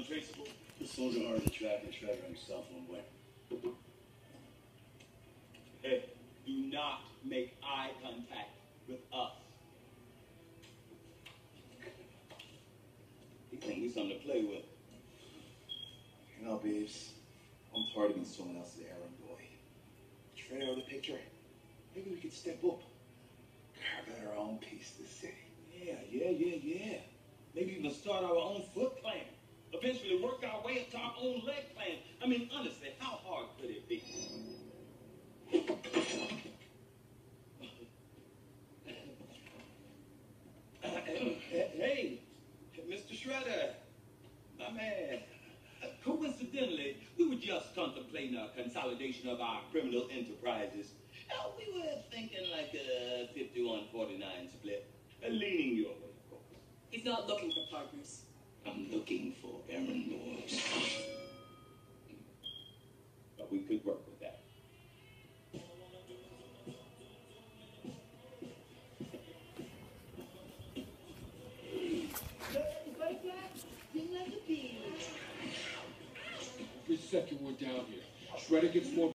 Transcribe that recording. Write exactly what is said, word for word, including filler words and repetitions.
untraceable? The soldier are the track and Shredder on your cell phone, boy. Hey, do not make eye contact with us. You think we something to play with? You know, babes, I'm tired of being someone else's errand boy. Shredder out of the picture. Maybe we could step up. Carve out our own piece of the city. Yeah, yeah, yeah, yeah. Maybe even start our own foot clan. Eventually work our way up to our own leg clan. I mean, honestly, how hard could it be? Hey, Mister Shredder, my man. Coincidentally, we were just contemplating a consolidation of our criminal enterprises. Uh, we were thinking like a fifty-one forty-nine split, uh, leaning your way, of course. He's not looking for partners. I'm looking for errand boys. But we could work with that. Every second we're down here, Shredder gets more